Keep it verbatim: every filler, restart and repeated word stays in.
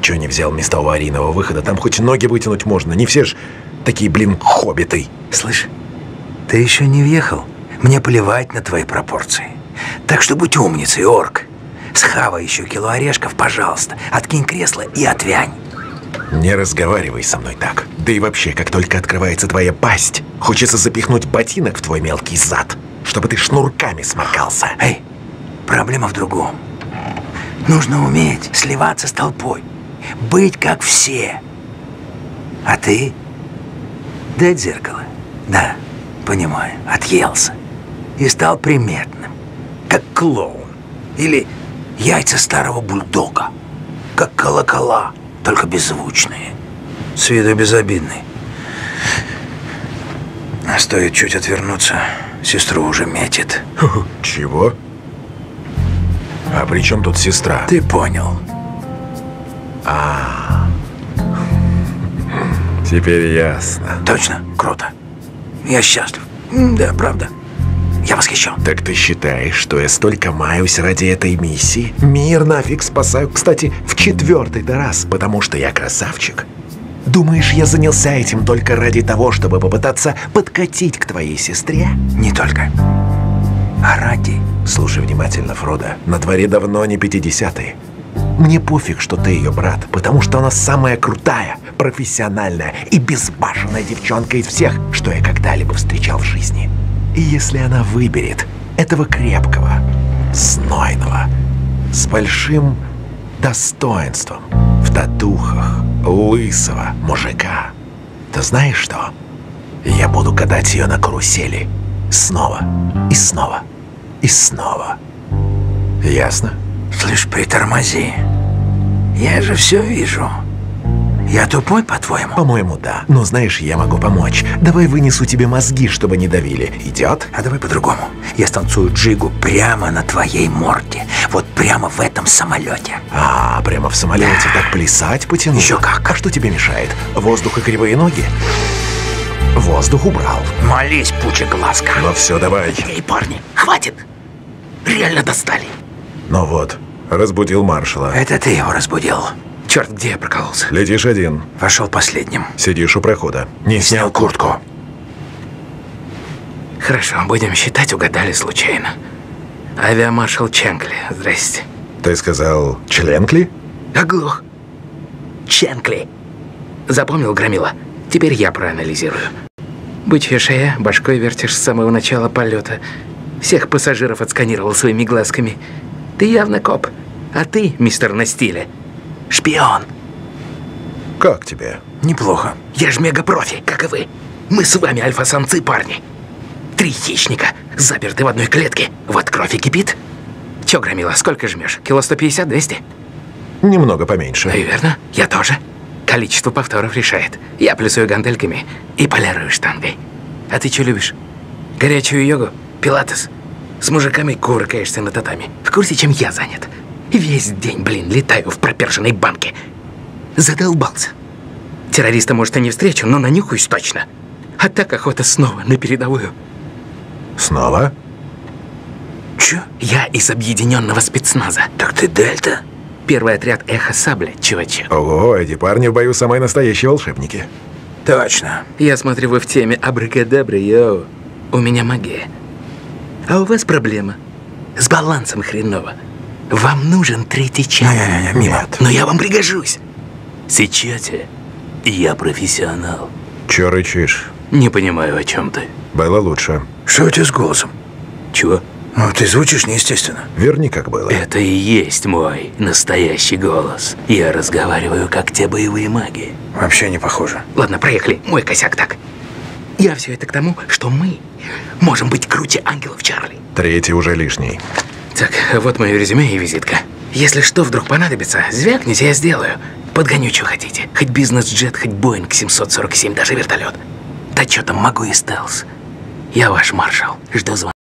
Чего не взял места аварийного выхода? Там хоть ноги вытянуть можно. Не все ж такие, блин, хоббиты. Слышь, ты еще не въехал? Мне плевать на твои пропорции. Так что будь умницей, орк. Схавай еще кило орешков, пожалуйста. Откинь кресло и отвянь. Не разговаривай со мной так. Да и вообще, как только открывается твоя пасть, хочется запихнуть ботинок в твой мелкий зад, чтобы ты шнурками сморкался. Эй, проблема в другом. Нужно уметь сливаться с толпой. Быть как все. А ты? Дай зеркало. Да, понимаю, отъелся. И стал приметным. Как клоун. Или яйца старого бульдога. Как колокола, только беззвучные. С виду безобидный. А стоит чуть отвернуться, сестру уже метит. Чего? А при чем тут сестра? Ты понял. А, теперь ясно. Точно? Круто. Я счастлив. Да, правда. Я восхищен. Так ты считаешь, что я столько маюсь ради этой миссии? Мир нафиг спасаю, кстати, в четвертый-то раз, потому что я красавчик. Думаешь, я занялся этим только ради того, чтобы попытаться подкатить к твоей сестре? Не только. А ради... Слушай внимательно, Фродо. На дворе давно не пятидесятые. Мне пофиг, что ты ее брат, потому что она самая крутая, профессиональная и безбашенная девчонка из всех, что я когда-либо встречал в жизни. И если она выберет этого крепкого, знойного, с большим достоинством, в татухах, лысого мужика, то знаешь что? Я буду катать ее на карусели снова и снова и снова. Ясно? Слышь, притормози. Я же все вижу. Я тупой, по-твоему? По-моему, да. Но знаешь, я могу помочь. Давай вынесу тебе мозги, чтобы не давили. Идет? А давай по-другому. Я станцую джигу прямо на твоей морде. Вот прямо в этом самолете. А, прямо в самолете. Так плясать потянуть? Еще как. А что тебе мешает? Воздух и кривые ноги? Воздух убрал. Молись, пучеглазка. Ну все, давай. Эй, парни, хватит. Реально достали. Ну вот, разбудил маршала. Это ты его разбудил. Черт, где я прокололся? Летишь один. Вошел последним. Сидишь у прохода. Не снял куртку. Хорошо, будем считать, угадали случайно. Авиамаршал Ченкли, здрасте. Ты сказал Членкли? Оглох. Ченкли. Запомнил, громила? Теперь я проанализирую. Бычья шея, башкой вертишь с самого начала полета. Всех пассажиров отсканировал своими глазками. Ты явно коп. А ты, мистер на стиле, шпион. Как тебе? Неплохо. Я ж мега-профи, как и вы. Мы с вами альфа-самцы, парни. Три хищника, заперты в одной клетке. Вот кровь и кипит. Чё, громила, сколько жмешь? Кило сто пятьдесят, двести? Немного поменьше. Ну, верно, я тоже. Количество повторов решает. Я плюсую гантельками и полирую штангой. А ты что любишь? Горячую йогу? Пилатес? С мужиками кувыркаешься на татами. В курсе, чем я занят? Весь день, блин, летаю в проперженной банке. Задолбался. Террориста, может, и не встречу, но нанюхаюсь точно. А так охота снова на передовую. Снова? Чё? Я из объединенного спецназа. Так ты Дельта? Первый отряд Эхо Сабля, чувачок. Ого, эти парни в бою самые настоящие волшебники. Точно. Я смотрю, вы в теме абракадабры, йоу. У меня магия. А у вас проблема. С балансом хреново. Вам нужен третий чан. Не-не-не, нет. Но я вам пригожусь. Сечете? Я профессионал. Чё рычишь? Не понимаю, о чем ты. Было лучше. Что у тебя с голосом? Чего? Ну, ты звучишь неестественно. Верни, как было. Это и есть мой настоящий голос. Я разговариваю, как те боевые маги. Вообще не похоже. Ладно, проехали. Мой косяк так. Я все это к тому, что мы можем быть круче ангелов Чарли. Третий уже лишний. Так, вот мое резюме и визитка. Если что вдруг понадобится, звякните, я сделаю. Подгоню, что хотите. Хоть бизнес-джет, хоть Боинг семьсот сорок семь, даже вертолет. Да что там, могу и стелс. Я ваш маршал. Жду звонка.